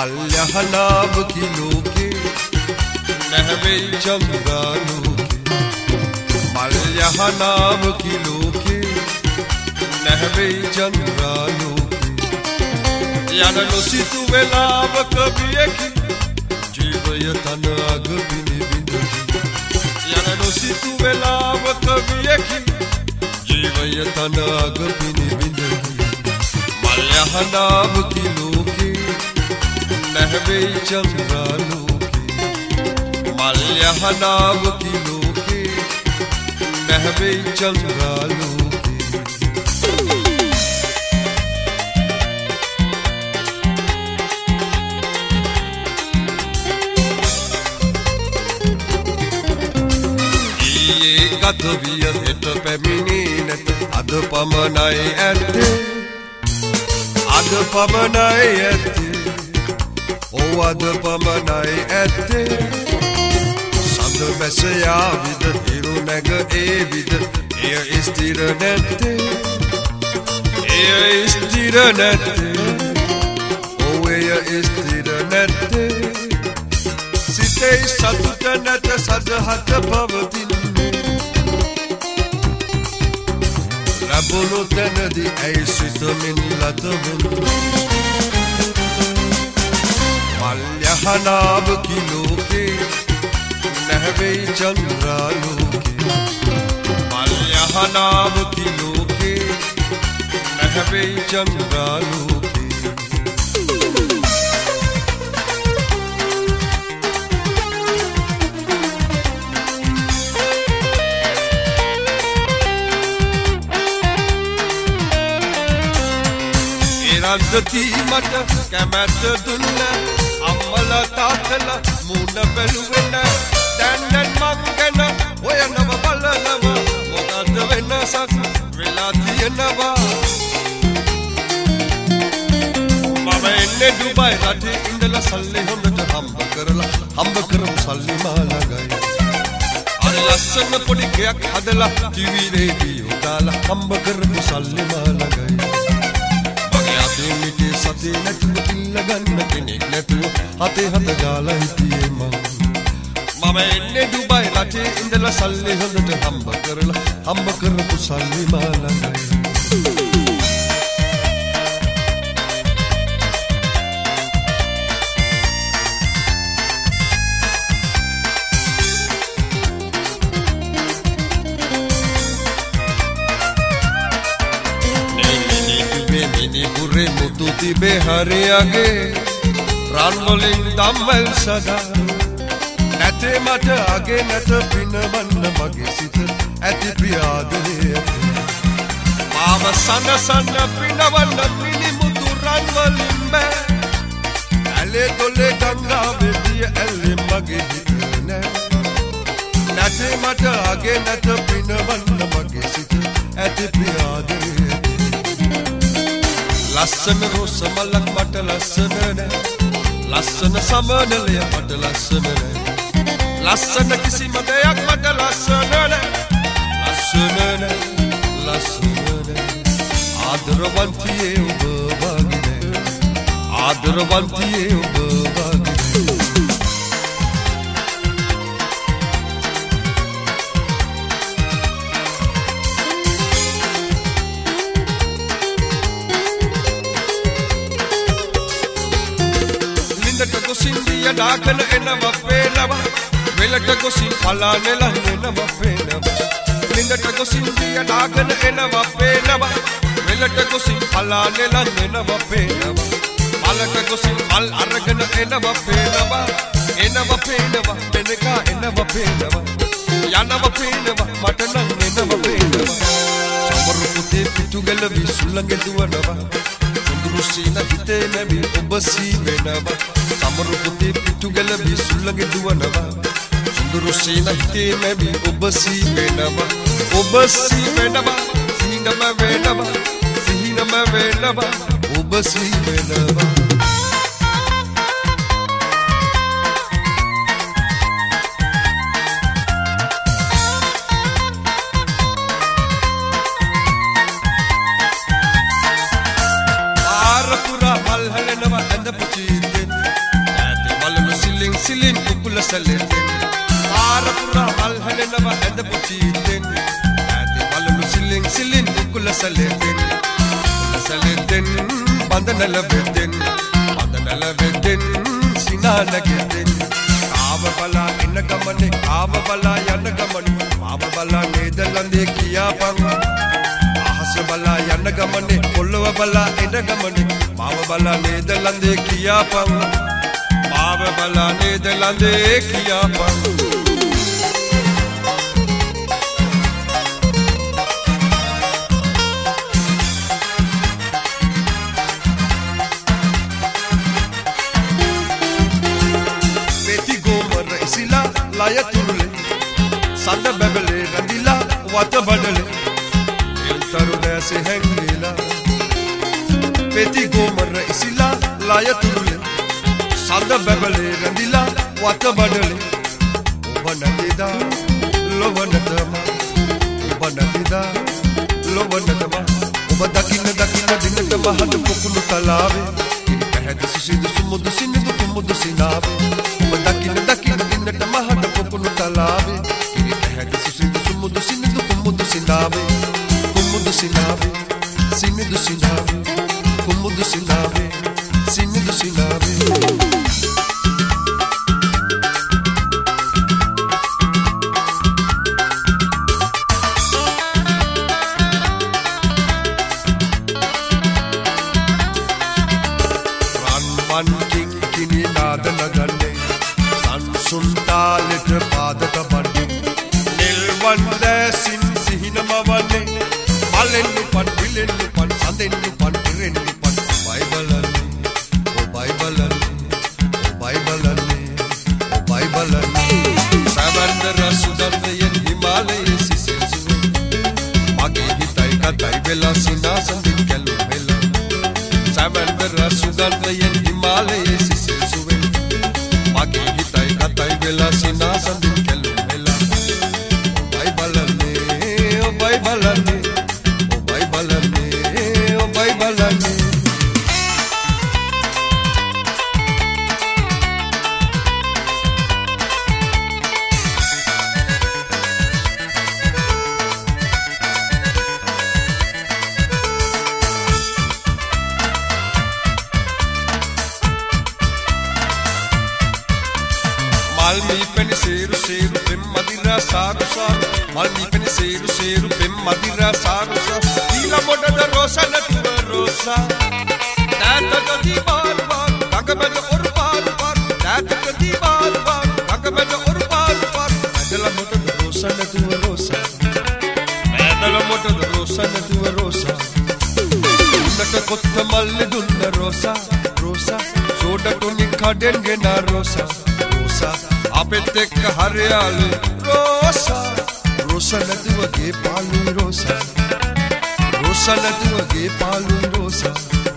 මල්යහනාව කිලෝකේ නැහැවෙයි චන්ද්‍රාලෝකේ මල්යහනාව කිලෝකේ නැහැවෙයි චන්ද්‍රාලෝකේ යන නොසිතු වෙලාවක වියකි ජීවය තන අග පිනිබිඳකි යන නොසිතු වෙලාවක වියකි ජීවය තන අග පිනිබිඳකි මල්යහනාව කිලෝකේ නැහැවෙයි චන්ද්‍රාලෝකේ මල්යහනාව කිලෝකේ නැහැවෙයි චන්ද්‍රාලෝකේ ගත විය හෙට පැමිණේ නැත අද පමණයි ඇත්තේ අද පමණයි ඇත්තේ ඔව් අද පමණයි ඇත්තේ සඳ බැස යාවිද හිරු නැග ඒවිද එය ස්ථිර නැත්තේ එය ස්ථිර නැත්තේ ඔව් එය ස්ථිර නැත්තේ සිතේ සතුට නැත සදහට පවතින ලැබුණු තැනදී ඇයි සිතමින් ලතවෙන මල්යහනාව කිලෝකේ නැහැවෙයි චන්ද්‍රාලෝකේ මල්යහනාව කිලෝකේ නැහැවෙයි චන්ද්‍රාලෝකේ රන්දති මට කැමැත්ත දුන්න අම්මල තාත්තල මුණ බැලුවෙන දැන් මං ගැන හොයනව බලනව මොකද්ද වෙනසක් වෙලා තියෙනවා මම එන්නේ දුබයි රටේ ඉඳලා සල්ලි හොඳට හම්බ කරමු සල්ලි මාළගයි අර ලස්සන පොඩි ගෙයක් හදලා ටීවී රේඩියෝ දාලා හම්බ කරමු සල්ලි මාළගයි මිටේ සතේ නැතුව කිල්ල ගන්න කෙනෙක් නැතුව හතේ හත ගාලා හිටියේ මම එන්නේ දුබයි රටේ ඉඳලා සල්ලි හොඳට හම්බ කරපු සල්ලි මාළගයි පුරේ මුතු තිබේ හරියගේ රන් වලින් දම්වැල් සදා නැතේ මට අගේ නැත පිනවන්න මගේ සිත ඇති ප්‍රියාදරේ මාව සනසන්න පිනවන්න මිනි මුතු රන් වලින් බෑ ඇලේ දොලේ ගංගාවේ දිය ඇල්ලේ මගේ හිත නෑ නැතේ මට අගේ නැත පිනවන්න මගේ සිත ඇති ප්‍රියාදරේ ලස්සන රෝස මලක් මට ලස්සන නෑ ලස්සන සමනලය මට ලස්සන නෑ ලස්සන කිසිම දෙයක් මට ලස්සන නෑ ආදරවන්තියේ ඔබ වගේ නෑ ආදරවන්තියේ ඔබ වගේ ගොසින්දිය ඩාගෙන එනවා පේනවා වෙලට ගොසින් පලානෙලා එනවා පේනවා ලින්දට ගොසින්දිය ඩාගෙන එනවා පේනවා වෙලට ගොසින් පලානෙලා එනවා පේනවා මලට ගොසින් මල් අරගෙන එනවා පේනවා වෙනකා එනවා පේනවා යනවා පේනවා මට නම් එනවා පේනවා සමරු පුතේ පිටුගල විසුලඟ දුවනවා සුඳුරුසීන හිතේ නැවි ඔබ සී වෙනවා සමරු පුතේ පිටුගල විසුලඟ දුවනවා සුඳුරුසීන හිතේ නැවි ඔබ සී වෙනවා සිහිනම වෙනවා ඔබ සී වෙනවා Pura pal halena wa anda puchite ඇඳපු චීතෙන් ඈතේ බලලු සිලින් සිලින් කුල සැලෙතෙන් බඳනල වෙතෙන් සිනානගෙතෙන් කාව බලා එන ගමනේ කාව බලා යන ගමනේ මාව බලා නේදලන්දේ කියාපන් අහස බලා යන ගමනේ පොළව බලා එන ගමනේ මාව බලා නේදලන්දේ කියාපන් මාව බලා නේදලන්දේ කියාපන් laya turule sanda bebele randila wata badale el tarune se hengila peti gomar isila laya turule sanda bebele randila wata badale obanatida lovanatama obanatida lovanatama obadakinna dinata mahad pokulu talave ini pehad susidu sumudu sinidu kumudu sinave obadakinna dinata mahad pokulu talave ini pehad susidu sumudu sinidu kumudu sinave sinidu sinave kumudu sinave sinidu sinave king kini nada nagane san suntalet padata bandi nilwande sin sihinama wanne malennu pan bilennu pan sandennu pan pirennu pan bibalani savandara sudandayen himalaye sisensuwe mage hitai katai vela sinasan kelu vela savandara sudandayen himalaye sisensuwe mage hitai katai vela sinasan kelu vela bibalani Malmi peni seru pem madira saru saru Malmi peni seru pem madira saru saru Dila moda da rosa natuva rosa Tata da di bar bar Kagabeda or bar bar Tata da di bar bar Kagabeda or bar bar Adala moda da rosa natuva rosa Adala moda da rosa natuva rosa Unnata kotta malle dunna rosa rosa Soda toni kaden gena rosa rosa අපෙත් එක්ක හරියාලු රෝසා නැතුවගේ පාළුයි රෝසා නැතුවගේ පාළුයි රෝසා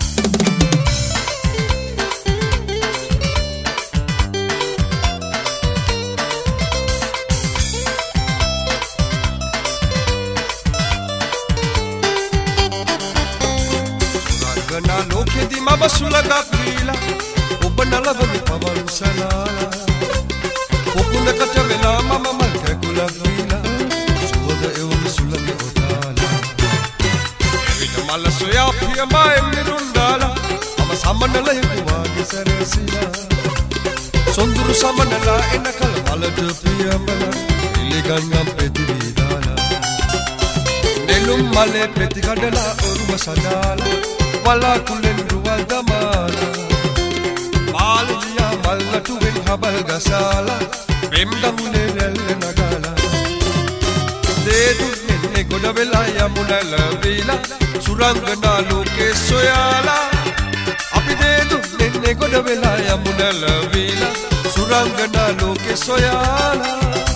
රංගනා ලෝකෙදි මම සුලගක් දීලා ඔබ නලවමි පවරු සලාලා Okuna kacha vela mama malka kula vila Suoda ewa sulami odala Evita mala soya piya ma emni rundala Ama samanala hikuwa gisarasila Sonduru samanala enakala malata piya mala Iligannam peti vidala Nelum male peti kadala oruma sadala Wala kulen ruwal damala Maldiya malnatu ven habal gasala Pemdamune relle nagala Dedu nenne goda vela yamunala vela Surangana loke soyala Api dedu nenne goda vela yamunala vela Surangana loke soyala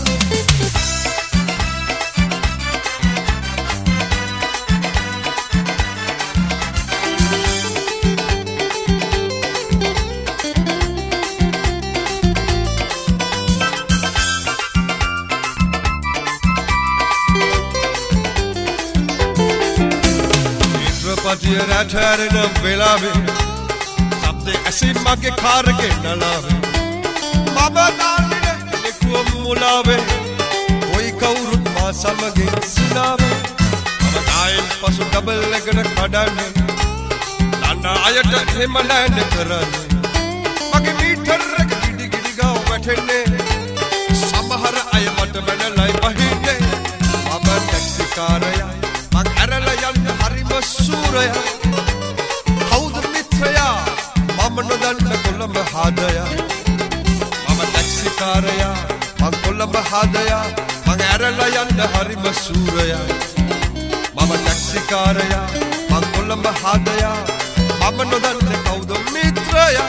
Patiya rathharena velave sabde asin mage kharage nalave baba dalne nekuwa mulave koi kaurut සමගින් සිනාවේ මම නායෙන් පසු double එකට කඩන්නේ ලන්න අයට එහෙම නෑනේ කරන්නේ මගේ metre එක ගිඩි ගිඩි ගාව වැටෙන්නේ සමහර අය මට බැනලයි වහින්නේ මම ටැක්සි කාරයා මං ඇරලා යන්න හරිම සූරයා කවුද මිත්‍රයා මම නොදන්න කොළඹ හදයා මම ටැක්සි කාරයා මං කොළඹ හදයා මං ඇරලා යන්න හරිම සූරයා මම ටැක්සි කාරයා මං කොළඹ හදයා මම නොදන්න කවුද මිත්‍රයා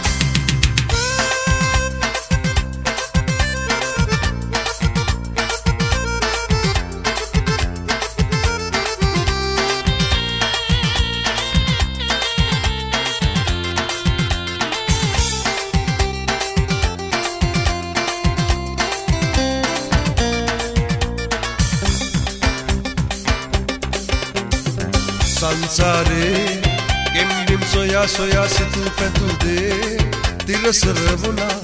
संसारे ගෙම්බිම් සොයා සොයා සිතු පැතුදේ තිරසර වුණා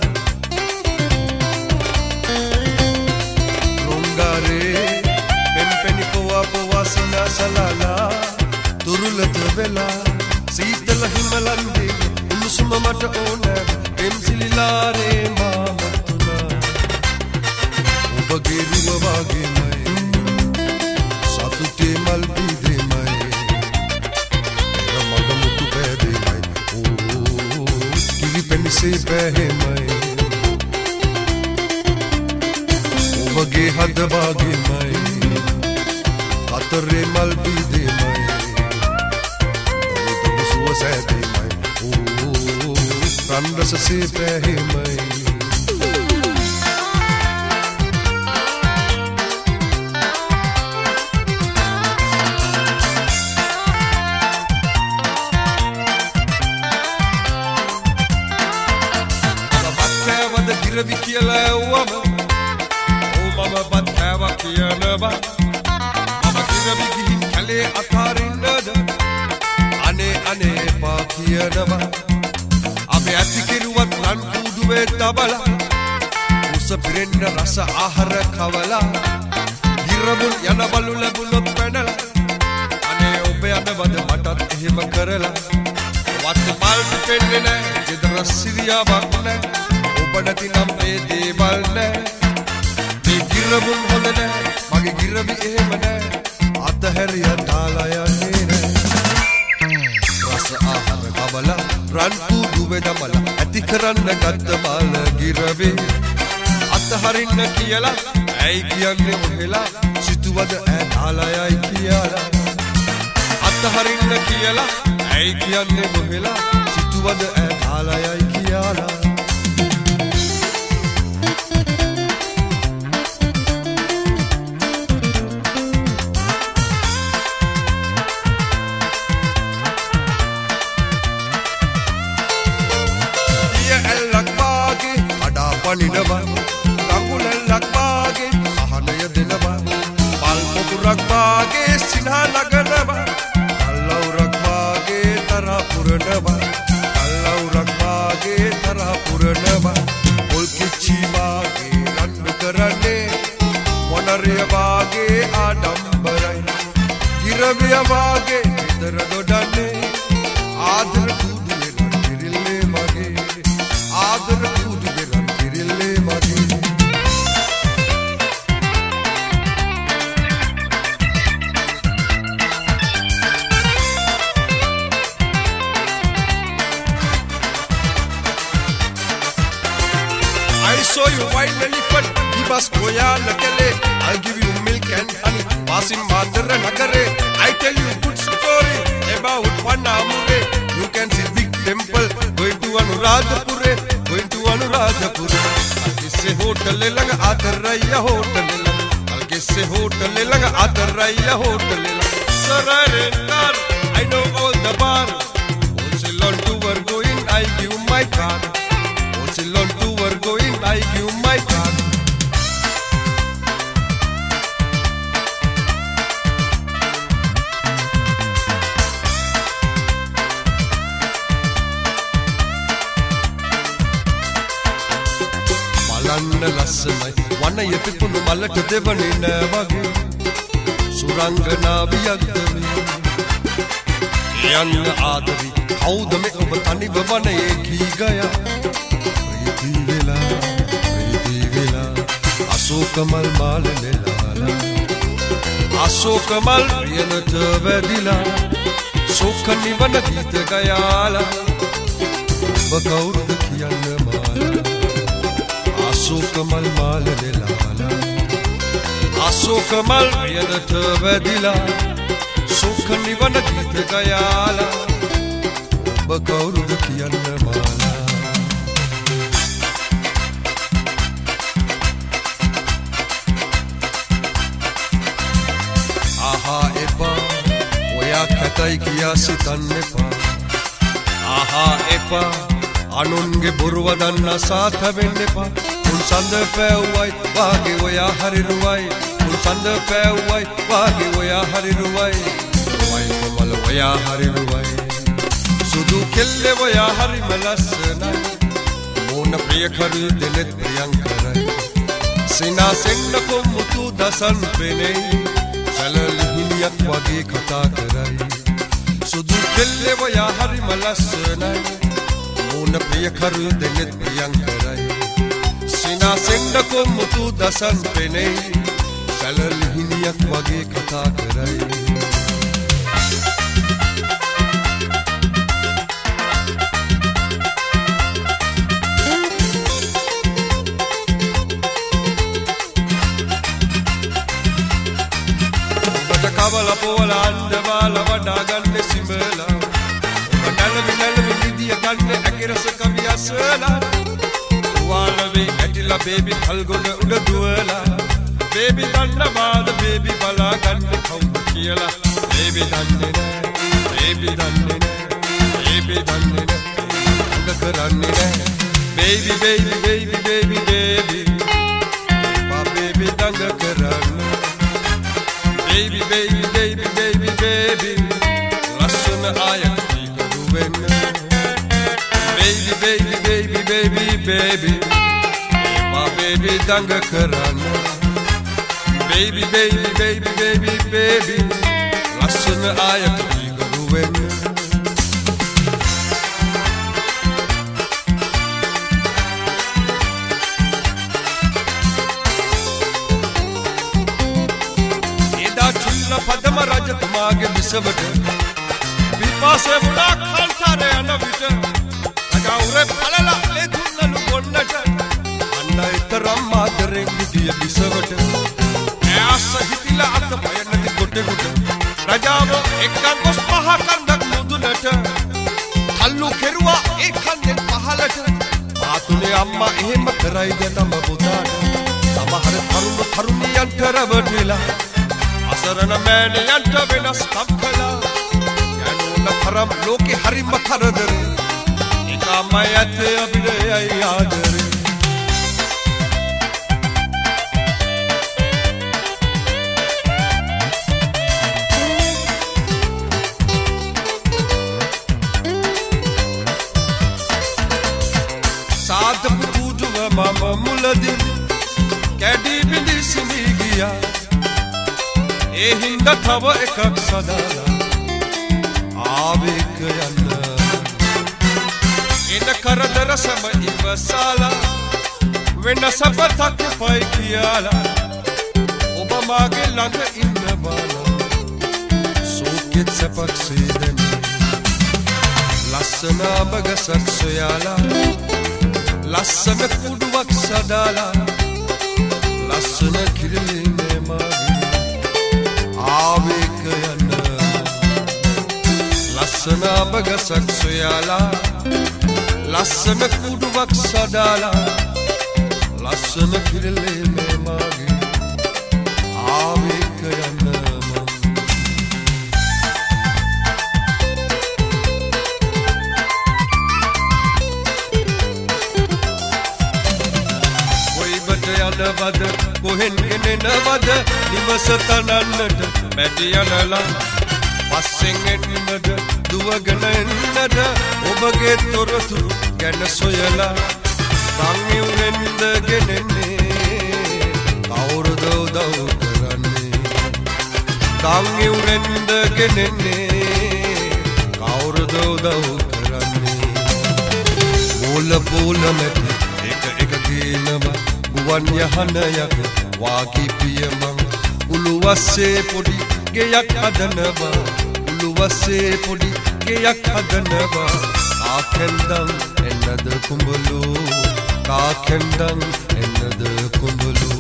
රොංගාරේ පෙම්පෙනි පොවා පොවා සිනාසලාලා තුරුලත වෙලා සීතල හිමලන්දේ උණුසුම මට ඕන පෙම්සිලිලාරේ මාමතුනා ඔබගේ රුව වගේමයි සතුටේ මල් से बहे मैं ओबगे हद बागे मैं अतरे मल भी दे मैं तो सुव से दे मैं ओ रंडस से बहे मैं Giravi කියලා වම ඕ මම බත් කෑවා කියනවා මම ගිරවි ගිහින් කැලේ අතාරින්නද අනේ අනේ එපා කියනවා අපේ ඇති කිරුවත් ලන් කුඩුවේ තබලා උස පිරෙන්න රස ආහාර කවලා ගිරවුන් යන බලු ලැබුණොත් පැනලා අනේ ඔබ යනවද මටත් එහෙම කරලා වත් මල් දෙන්නේ නැහැ ගෙදර සිරියාවක් නැහැ ඔබට නම් මේ දේවල් නෑ මේ ගිරවුන් හොඳ නෑ මගේ ගිරවි එහෙම නෑ අතහැරිය දාලා යන්නේ නෑ රස ආහාර කවලා රන් කුඩුවේ දමලා ඇති කරන්න ගත්ත බාල ගිරවේ අතහරින්න කියලා ඇයි කියන්නේ ඔහෙලා සිතුවද ඈ දාලා යයි කියලා අතහරින්න කියලා ඇයි කියන්නේ ඔහෙලා සිතුවද ඈ දාලා යයි කියලා පනිනවා කකුලක් වාගේ සහනය දෙනවා පල් පොකුරක් වාගේ සිනා නගනවා කල්ලවුරක් වාගේ තරහ පුරනවා කල්ලවුරක් වාගේ තරහ පුරනවා පොල් කිච්චි වාගේ රණ්ඩු කරන්නේ මොනරිය වාගේ ආඩම්බරයි ගිරවිය වාගේ විතර දොඩන්නේ ආදර කුඩුවේ රන් කිරිල්ලේ මගේ ආදර I saw you wild elephant, he must go yalla kale. I'll give you milk and honey, Wasim Madara Nagare. I tell you good story about Panamure. You can see big temple, going to Anuradhapure, going to Anuradhapure. Alkisse hotel langa Ataraya hotel langa, Alkisse hotel langa Ataraya hotel langa. Surrender, I know all the bar. Wholesale on tour going, I give my car. Wholesale on tour going, I give my car. බලන්න ලස්සනයි වනය පිපුණු මලට දෙවනේ නෑ වගේ සුරංගනාවියක්ද මේ යන්න ආදරි කවුද මේ ඔබ තනිව වනයේ ගී ගයා ප්‍රීති වෙලා අශෝක මල් මාල නෙලාලා අශෝක මල් ප්‍රියනට වැදිලා ශෝක නිවන ගීත ගයාලා ඔබ කවුරුද කියන්න මාලා අශෝක මල් මාල නෙලාලා අශෝක මල් ප්‍රියනට වැදිලා ශෝක නිවන ගීත ගයාලා ඔබ කවුරුද කියන්න මාලා ආහා එපා ඔයා කැතයි කියා සිතන්න එපා ආහා එපා අනුන්ගේ බොරුව දන්න සාත වෙන්න එපා උන් සඳ පැව්වයි වාගේ ඔයා හරිරුවයි උන් සඳ පැව්වයි වාගේ ඔයා හරිරුවයි වයි කොමල ඔයා හරිරුවයි සුදු කෙල්ලේ ඔයා හරිම ලස්සනයි මොන ප්‍රිය කරුයි දෙනෙත් ප්‍රියංකරයි සිනාසෙන්න කොමුතු දසන් පෙනෙයි සැලලිහිනියක් වගේ කතා කරයි සුදු කෙල්ලේ ඔයා හරිම ලස්සනයි මොන ප්‍රිය කරුයි දෙනෙත් ප්‍රියංකරයි සිනාසෙන්න කොමුතු දසන් පෙනෙයි සැලලිහිනියක් වගේ කතා කරයි කවල පොවල අන්දවාල වඩා ගන්න සිඹලා ඔබ නැලවි නිදිය ගන්න ඇකිරස කවි අසලා වාලවේ ඇටිලා බේබි කල්ගොඩ උඩ දුවලා බේබි දන්නවාද බේබි බලා ගන්න කවුද කියලා බේබි දන්නේ නෑ බේබි දන්නේ නෑ බේබි දන්නේ නෑ අඟ කරන්නේ නෑ baby baby baby baby baby පා බේබි දඟ කරන්නේ baby baby baby baby baby ලස්සන ආයක් කරු වෙන්න baby baby baby baby baby my baby දඟ කරන්න baby baby baby baby baby ලස්සන ආයක් කරු වෙන්න පදම රජතුමාගේ බිසවට විපාසේ වුණා කල්තරේ යන විට රජවුරේ පළලා ඒ දුන්නලු ගොන්නට අන්න ඊතරම් මාතරෙන් ගිය බිසවට ඈස හිතිලා අත බය නැති කොටෙකුට රජාව එක්කන් ගොස් පහ කන්දක් මුදුනට තල්ලු කෙරුවා ඒ කන්දෙන් පහලට ආතුනේ අම්මා එහෙම කරයිද තම පුතාට සමහර තරුණියන්ට රවටිලා අසරණ මෑණියන්ට වෙනස් කම්කලා යනුන තරම් ලෝකෙ හරිම කරදර ඒකමයි ඇත්තේ අපිට යයි ආදරේ සාද පුදුව මම මුලදී කැඩී බිඳී සිනී ගියා ඒ හින්දා තව එකක් සදාලා ආවේක යන්න එන කරදර සම ඉවසලා වෙන සපතක් පයි කියලා ඔබ මාගේ ළඟ ඉන්න බලා සෝකෙත් සපක් සීදෙම ලස්සන බගසක් සොයාලා ලස්සන කුඩුවක් සදාලා ලස්සන කිරිලේ මාගේ ආවේක යන්න ලස්සන බගසක් සොයාලා ලස්සන කුඩුවක් සදාලා ලස්සන කිරලේ මේ මාගේ ආවේක යන්න කොයිබට යනවද කොහෙන් එනවද නිවස තනන්නට මැටි යනලා පස්සෙන් එන්නද දුවගෙන එන්නද ඔබගේ තොරතුරු ගැන සොයලා සංයුරෙන්ද ගෙනෙන්නේ කවුරුද උදව් කරන්නේ ගංගේ උරෙන්ද ගෙනෙන්නේ කවුරුද උදව් කරන්නේ බෝල බෝල මැද එක ගේනවා ගුවන් යහනයක වාගේ පියමන් උළුවස්සේ පොඩි ගෙයක් හදනවා උළුවස්සේ පොඩි ගෙයක් හදනවා කාකෙන්දන් එන්නද කුඹලෝ කාකෙන්දන් එන්නද කුඹලෝ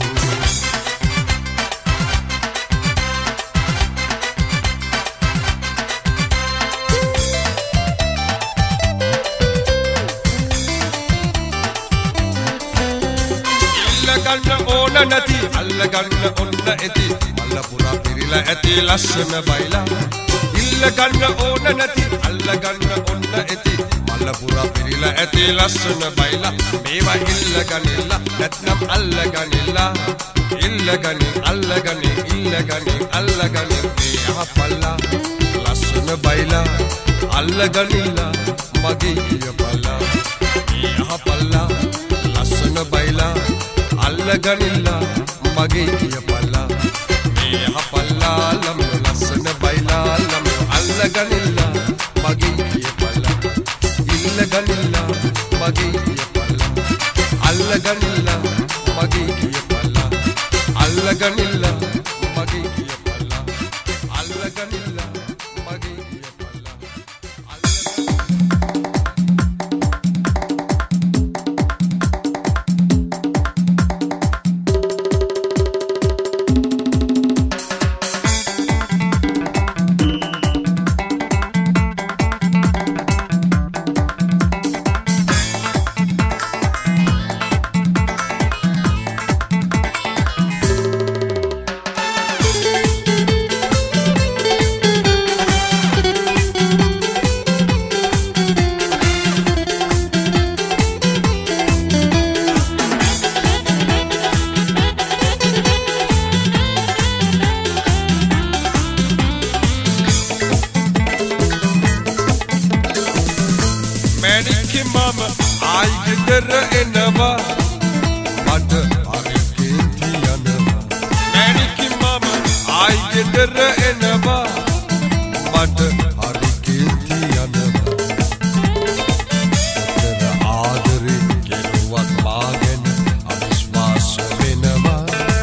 අල්ලගන්න ඕන නැති අල්ලගන්න ඔන්න ඇති මල්ල පුරා පිරිලා ඇති ලස්සන බයිලා ඉල්ලගන්න ඕන නැති අල්ලගන්න ඔන්න ඇති මල්ල පුරා පිරිලා ඇති ලස්සන බයිලා මේවා ඉල්ලගන්නilla නැත්නම් අල්ලගන්නilla ඉල්ලගන්න අල්ලගන්න මේ අපල්ලා ලස්සන බයිලා අල්ලගන්නilla මගේ කියපල්ලා මේ අපල්ලා ලස්සන බයිලා අල්ලගන්නilla මගේ කියපල්ලා මේ අපල්ලා ලම් ලස්සන බයිලා ලම් අල්ලගන්නilla මගේ කියපල්ලා ඉල්ලගන්නilla මගේ කියපල්ලා අල්ලගන්නilla මගේ කියපල්ලා අල්ලගන්නilla මගේ කියපල්ලා අල්ලගන්නilla මගේ කියපල්ලා මැණික්කේ මම ආයි ගෙදර එනවා මට හරි කේන්ති යනවා මැණික්කේ මම ආයි ගෙදර එනවා මට හරි කේන්ති යනවා උතර ආදරේ කෙරුවක් මාගෙන අවිශ්වාස වෙනවා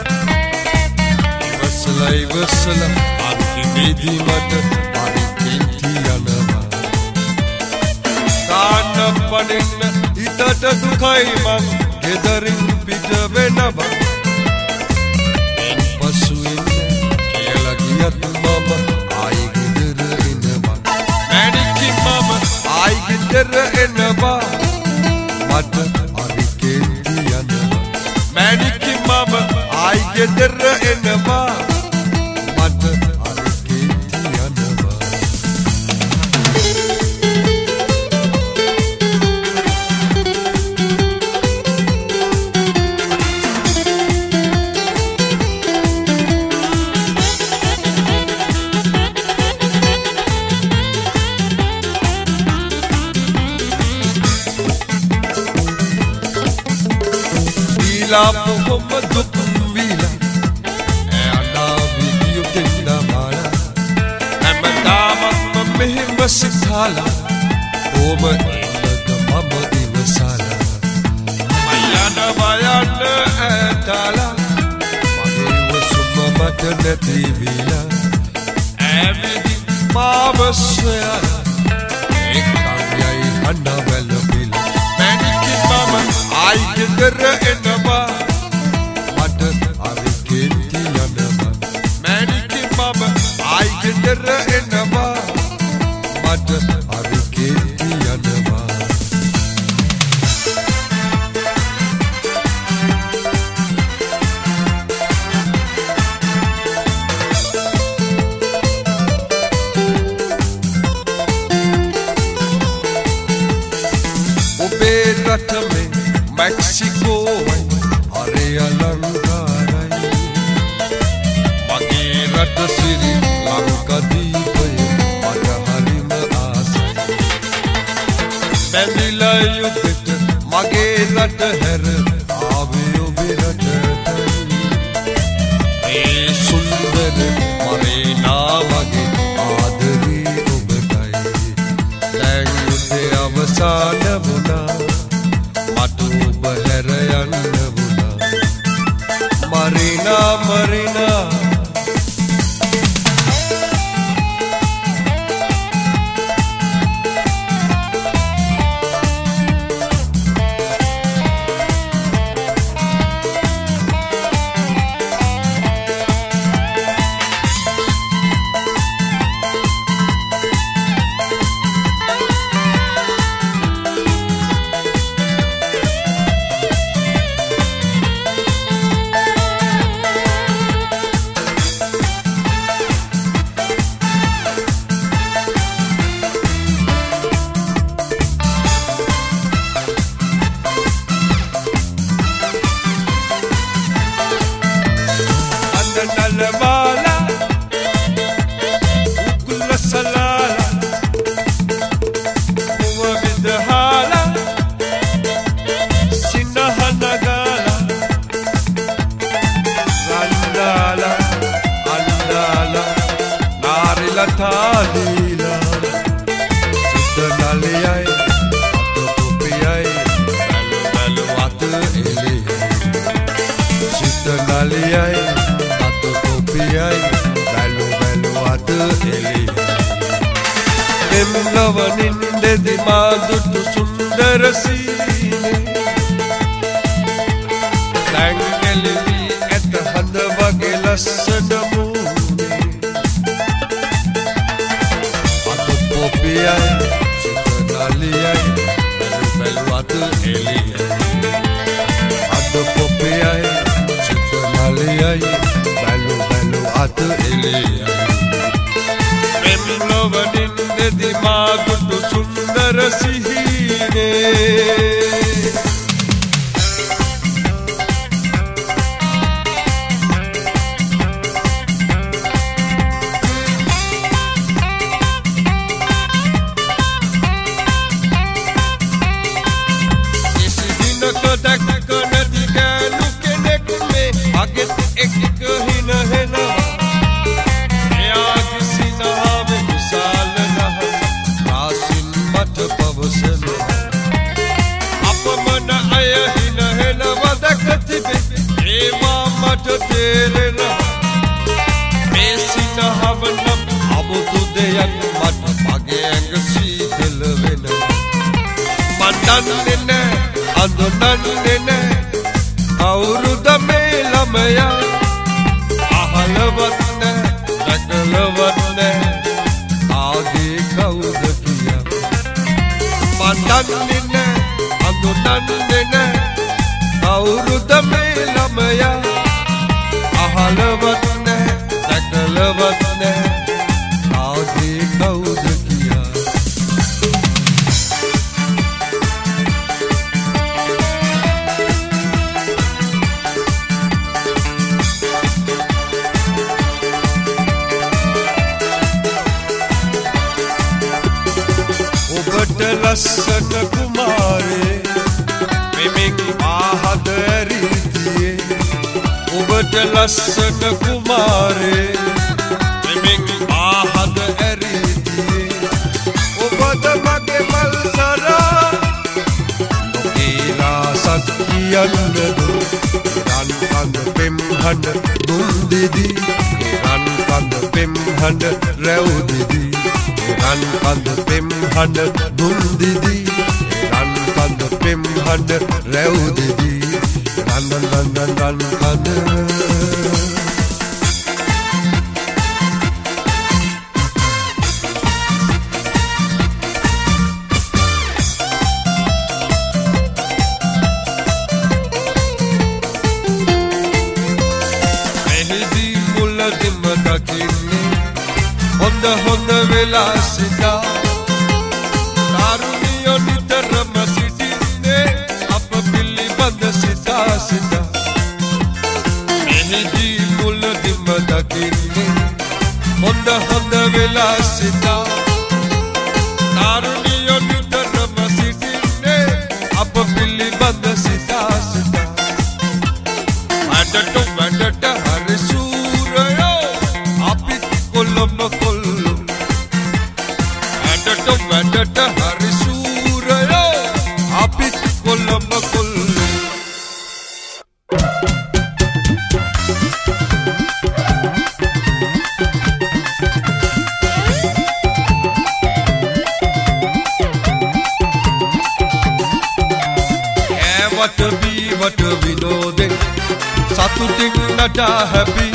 ඉවසලා අන්තිමේදී මට හරි කේන්ති යනවා කාන්න පඩින්න හිතට දුකයි මං ගෙදරින් පිට වෙනවා එන් පසු ඉන්න කියලා ගියත් මම ආයි ගෙදර එනවා මැණික්කේ මම ආයි ගෙදර එනවා මට හරි කේන්ති යනවා මැණික්කේ මම ආයි ගෙදර එනවා මට හරි කේන්ති යනවා Pohon dukvila ana video kinda mala amdama mehim basithala oma inda mama divasala mayana atala mage wasuma matnati vila amidi mama swala ekayai handa velbila mැණික්කේ mama ai ගෙදර එනවා මට හරි කේන්ති යනවා මැණික්කේ මම ආයි ගෙදර එනවා මට හරි කේන්ති යනවා ඔබේ රට මේ Mexico hare alangarai mage rata Sri Lanka deepaya mata harima aasai bendila yudhet mage rata her aave obe rata e sundar mare na Marina, Marina. Thalila Siddhanaliyai Atupupiyai Balu balu atu eliyai Siddhanaliyai Atupupiyai Balu balu atu eliyai Emlava nindedi madutu sundara seene Dangelili eta handa wage lassana Popiyai, Siddhanaliyai, balu balu atu eliyai. Adu popiyai, Siddhanaliyai, balu balu atu eliyai. Memlova nindedi madutu sundara sihine. Andonanne awurudame lamaya ahalawatne nakalawatne aage kawuda kiya mandanne andonanne awurudame lamaya ahalawatne nakalawatne aage kawuda kiya Lassana kumare memek ahad ritiye ubata lassana kumare memek ahad ritiye ubata mage malsara nokila sakyandu ran kan pemhan dundidi ran kan pemhan raudidi Ran pand pemhan dundidi ran pand pemhan raudidi ran ran pand mehdi mulla dimma kinne honda velasita Karuniyo nitarama sidine Appa pilli banda sita sita Mehdi mulla dimma dakinne honda velasita Karuniyo nitarama sidine Appa pilli banda sita sita Madata hari surayo Apit kolom Madata hari surayo apit kolom kollu nada happy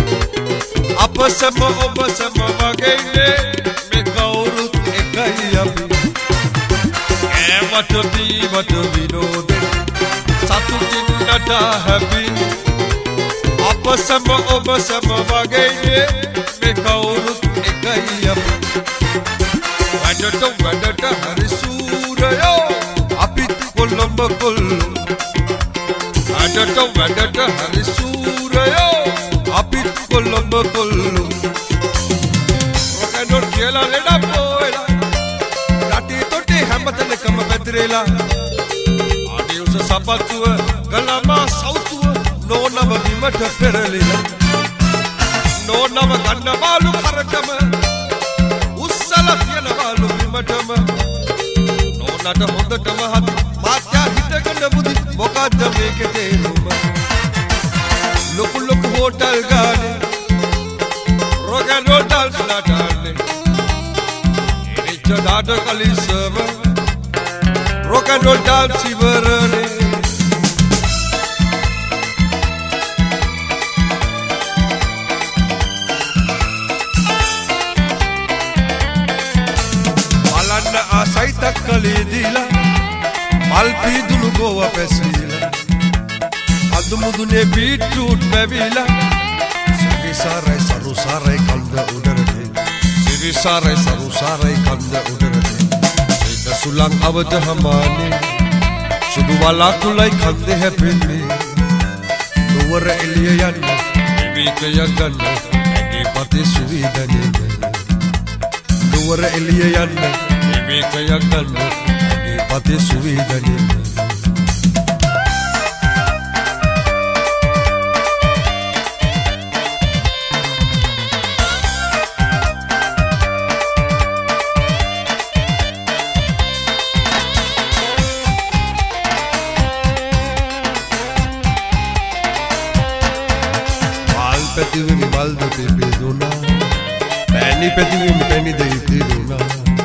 අපසම ඔබසම වගේනේ මේ කවුරුත් එකයි අපි ඒවට දීවට විනෝදේ සතුටින් නada happy අපසම ඔබසම වගේනේ මේ කවුරුත් එකයි අපි වැඩට හරි සූරයෝ අපිත් කොළඹ කොල්ලෝ වැඩට හරි සූරයෝ අපිත් කොළඹ කොල්ලෝ රොකනොත් කියලා ලෙඩ පොයලා රටේ තොටේ හැමතැනකම පැතිරෙලා ආදී උස සපත්තුව ගලමා සෞතුව නෝනව බිමට පෙරලිලා නෝනව ගන්න බාලු කරටම උස්සලා තියනවලු බිමටම නෝනට හොඳටම හදි මාත්‍යා හිටගෙන බුදි මොකද්ද මේකේ තේරුම ලොකු හෝටල් ගානේ රොගන් හෝටල් ස්ලාටානේ ඉරිච්ච දාට කලිසම රොගන් හෝටල් සිවරනේ බලන්න ආසයිතක් කලේ දීලා මල් පීදුණු ගෝව පැසීලා අදුමුදුනේ බීට්‍රූට් බැවිලා සිරිසාරයි සරුසාරයි කන්ද උඩරේ සිරිසාරයි සරුසාරයි කන්ද උඩරේ ඒක සුලං අවද හමානේ සුදු වලාකුලයි කන්දේ හැපෙන්නේ නුවර එළිය යන්න විවිකය ගන්න ඇගේ පතේ සුවිදනේ නුවර එළිය යන්න විවිකය ගන්න ඇගේ පතේ සුවිදනේ පැතිවෙමි මල්ද පිපිදුනා පැණි පැතිවෙමි පැණි ද ඉතිරුණා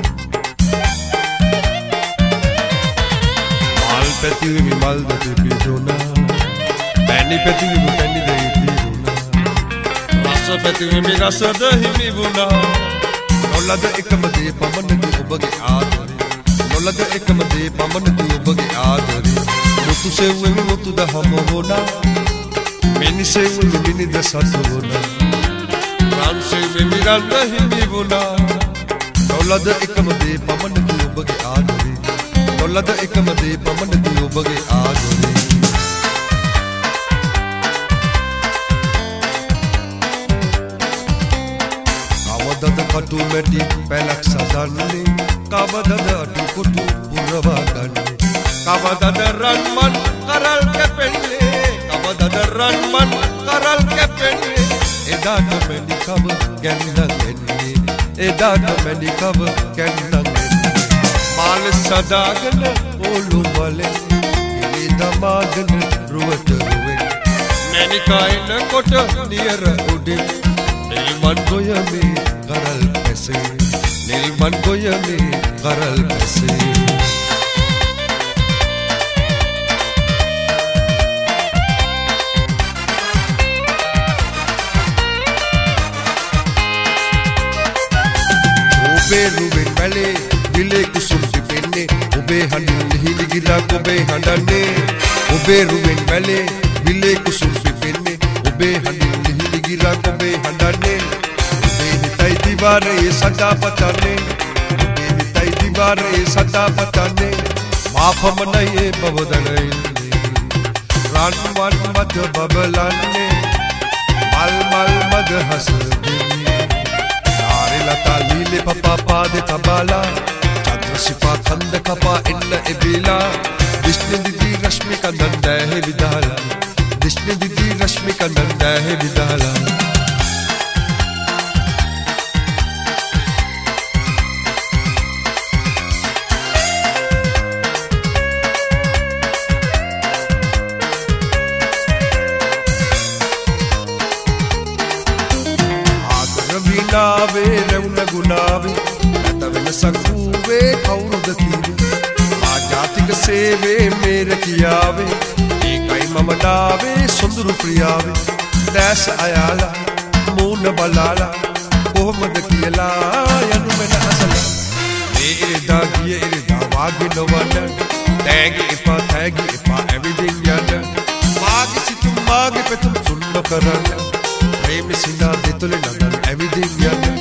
මල් පැතිවෙමි මල්ද පිපිදුනා පැණි පැතිවෙමි පැණි ද ඉතිරුණා රස පැතිවෙමි රසද හිමි වුණා නොලද එකම දේ පමණකි ඔබගේ ආදරේ නොලද එකම දේ පමණකි ඔබගේ ආදරේ මුතු සෙව්වෙමි මුතුද හම වුණා මිනිසෙව්වෙමි මිනිද සතු වුණා රන්සෙව්වෙමි රන්ද හිමි වුණා නොලද එකම දේ පමණකි ඔබගේ ආදරේ නොලද එකම දේ පමණකි ඔබගේ ආදරේ කවදද කටු මැටි පැලක් සදන්නේ කවදද අටු කොටු පුරවා ගන්නේ කවදද රන්මන් කරල් කැපෙන්නේ කවදද රන්මන් කරල් කැපෙන්නේ එදාට මැණිකව ගැන්නන් එන්නේ එදාට මැණිකව ගැන්නන් එන්නේ මාල සදාගෙන ඕලු වලෙන් එලි දමාගෙන රුවට රුවෙන් මැණිකයින කොට නියර උඩින් නිල්මන් ගොයමේ කරල් පැසේ නිල්මන් ගොයමේ කරල් පැසේ ඔබේ රුවෙන් මැලේ විලේ කුසුම් පිපෙන්නේ ඔබේ හඬින් හිලි ගිරක් ඔබේ හඬන්නේ ඔබේ රුවෙන් මැලේ විලේ කුසුම් පිපෙන්නේ ඔබේ හඬින් හිලි ගිරක් ඔබේ හඬන්නේ ඔබේ හිතයි දිවාරේ සදා පතන්නේ ඔබේ හිතයි දිවාරේ සදා පතන්නේ මාපමනයි ඒ බවදනේ රන්වන් මත බබලන්නේ මල් මද හසන්නේ लता लीले पपा पादे तबाला चंद्रशिपा खंद कपा इन एबिला विष्णु दीदी रश्मि का नंद है विदाला विष्णु दीदी रश्मि का नंद है विदाला वे रौन गुनावे तवन सकूवे कौरुद कीवे मां जातिक सेवे मेरे कियावे एकई मम नावे सुंदर प्रियावे දැස් අයාලා මූණ බලාලා කොහොමද කියලා යනු මෙන අසල මේ ඉරිදා ගිය ඉරිදා වාගේ නොවන තෑගි එපා everything යන්න මාගේ සිතුම් මාගේ පෙතුම් සුන්න කරන්න ප්‍රේම සිනා දෙතුල නගන everything යන්න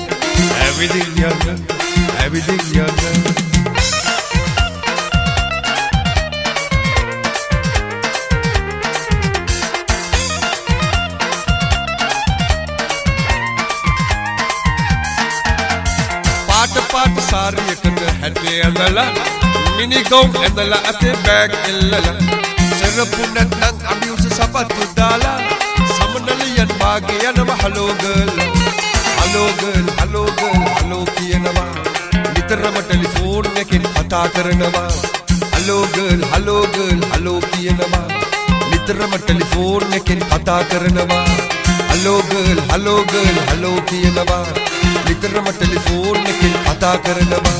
පාට සාරියකට හැටේ ඇඳලා මිනි ගවුම් ඇඳලා අතේ බෑග් එල්ලලා සරපු නැත්නම් අභියුස සපත්තු දාලා සමනලියන් වාගේ යනවා hello girl කියනවා නිතරම ටෙලිෆෝන් එකෙන් කතා කරනවා hello girl කියනවා නිතරම ටෙලිෆෝන් එකෙන් කතා කරනවා hello girl කියනවා නිතරම ටෙලිෆෝන් එකෙන් කතා කරනවා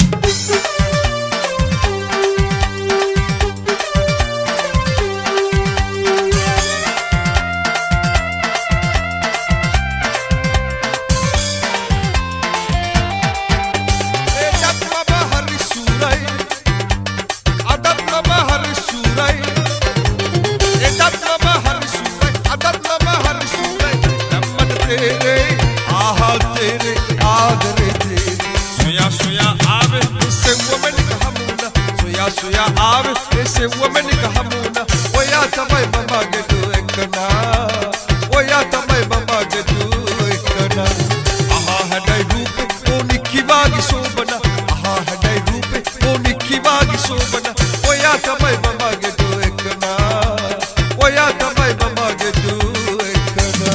Soya ave ese woman ka hamuna oya tamai mama getu ekna oya tamai mama getu ekna aha hadai rupe oni kivagi sobana aha hadai rupe oni kivagi sobana oya tamai mama getu ekna oya tamai mama getu ekna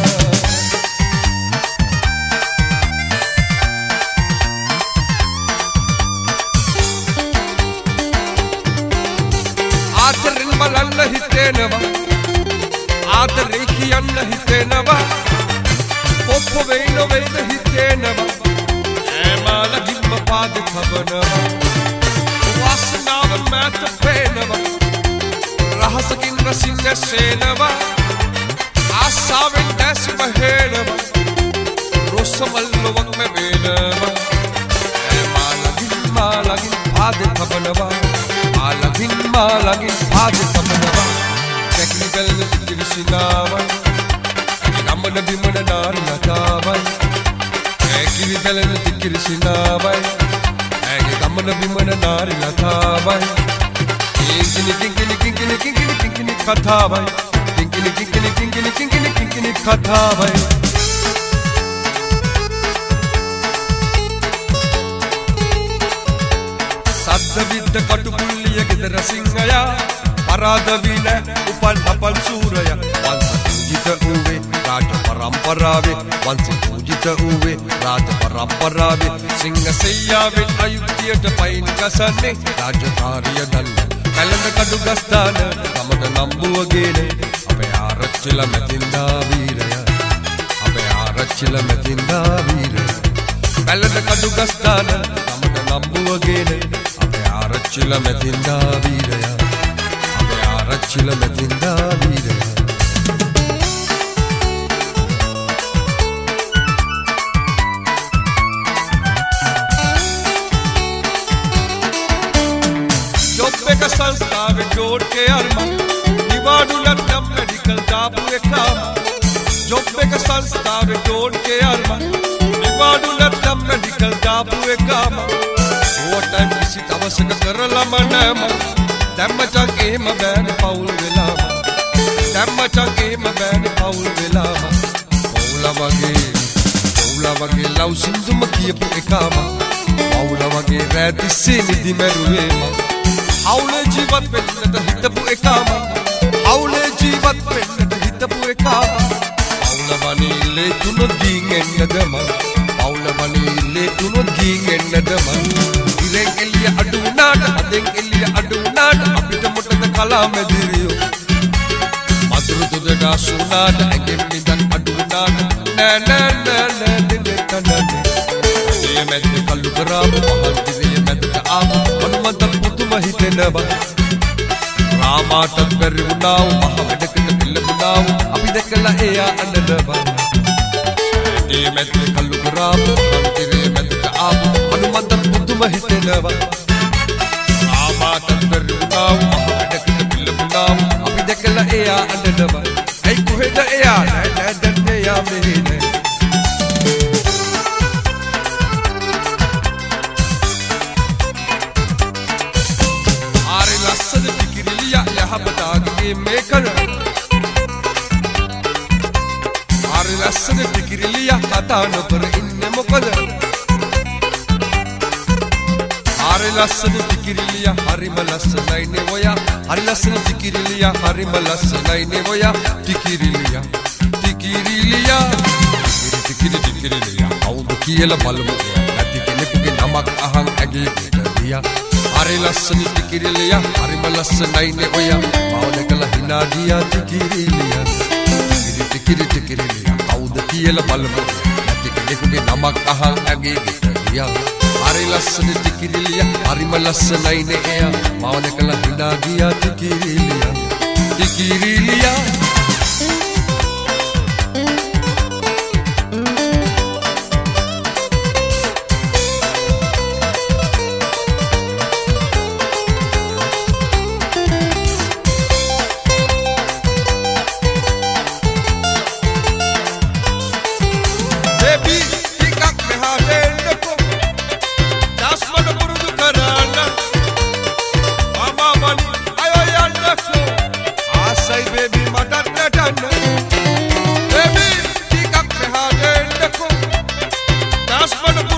ආදරෙන් බලන්න හිතෙනවා ආදරේ කියන්න හිතෙනවා ඔප්ප වෙයි නොවේද හිතෙනවා ඈමාලගින්ම පාද කබනවා වාසනාව මැත පේනවා රහසකින් රසින් නැසෙනවා ආසාවෙන් දැස් බහෙනවා රොස්සමල්ලොවක් මෙවෙනවා ඈමාලගින් පාද කබනවා Malagin paade kamanawa tekni belna tikirishinawa gamana bimana nari natawa tekni belna tikirishinawa gamana bimana nari natawa kinkini kathawa kinkini kathawa සද්දවිද්ද කටුපුල්ලිය ගෙදර සිංහයා පරාද වින උපන් අපල් සූරය වංශ පූජිත වූවේ රාජ පරම්පරාවේ වංශ පූජිත වූවේ රාජ පරම්පරාවේ සිංහ සෙයියාවෙන් අයුක්තියට පයින් ගසන්නේ රාජකාරිය දන්න කැලඳ කඩු ගස්දාන ගමන නම්බුවගේන අපේ ආරච්චිල මැතින්දා වීරය කැලඳ කඩු ගස්දාන ගමන නම්බුවගේන ආරච්චිල මැතින්දා වීරය අපේ ආරච්චිල මැතින්දා වීරය ජොබ් එක සංස්ථාවේ ඩෝට්ගේ අර්මන් නිවාඩු නැත්නම් මෙඩිකල් දාපු එකම ජොබ් එක සංස්ථාවේ ඩෝට්ගේ අර්මන් නිවාඩු නැත්නම් මෙඩිකල් දාපු එකම ඕවර්ටයිම් කිසි දවසක කරලම නැම දැම්මචන් එහෙම බෑනේ පවුල් වෙලාම දැම්මචන් එහෙම බෑනේ පවුල් වෙලාම පවුල වගේ ලව් සින්දුම කියපු එකම පවුල වගේ රෑ තිස්සේ නිදි මැරුවේම හවුලේ ජීවත් වෙන්නට හිතපු එකම හවුලේ ජීවත් වෙන්නට හිතපු එකම පවුල වනීලේ තුනොත් ගින් එන්නදම පවුල වනීලේ තුනොත් ගින් එන්නදම ඉරෙන් එළිය අඩු වුණාට අදෙන් එළිය අඩු වුණාට අපිට මොටද කලා මැදිරියෝ මధుර දුදට අසුණාට ඇඟෙන් නිදන් අඩු වුණාට නෑ දෙකනනේ මේ මැද කල්ලු කරාපු මහල් දිවේ මැදට ආපු මනුමත පුතුම හිතෙනවා රාමාටත් බැරි වුණා මහ වැඩකට පිළිබු පිළිඹුණාව අපි දැකලා එයා අඬනවා ඒ මැද්දේ කල්ලු කරාපු අන්තිරේ මැද්දට ආපු අනුමන්ද පුදුම හිතෙනවා ආමාතත් බැරිුණාව මහඩකට පිළිඹුණාව අපි දැකලා එයා අඬනවා ඇයි කොහෙද එයා නෑ දැන් එයා මෙහි නෑ ලස්සන පිකිරිලියා යහපතාගේ මේ කන ආරි ලස්සන පිකිරිලියා කතා නොකර ඉන්නේ මොකද ආරි ලස්සන පිකිරිලියා හරිම ලස්සනයි නේ ඔයා හරි ලස්සන පිකිරිලියා හරිම ලස්සනයි නේ ඔයා පිකිරිලියා පිකිරිලියා කවුද කියලා බලමු නැති කෙනෙකුගේ නමක් අහන් ඇගේ පිටියා හරි ලස්සන පිකිරිලියා හරිම ලස්සනයි නේ ඔයා මාව දැකලා hina ගියා පිකිරිලියා පිකිරිලියා කවුද කියලා බලමු නැති කෙනෙකුගේ නමක් අහන් ඇගේ පිටියා හරි ලස්සන පිකිරිලියා හරිම ලස්සනයි නේ එයා මාව දැකලා hina ගියා පිකිරිලියා Baby, pick up the heart and the phone. That's what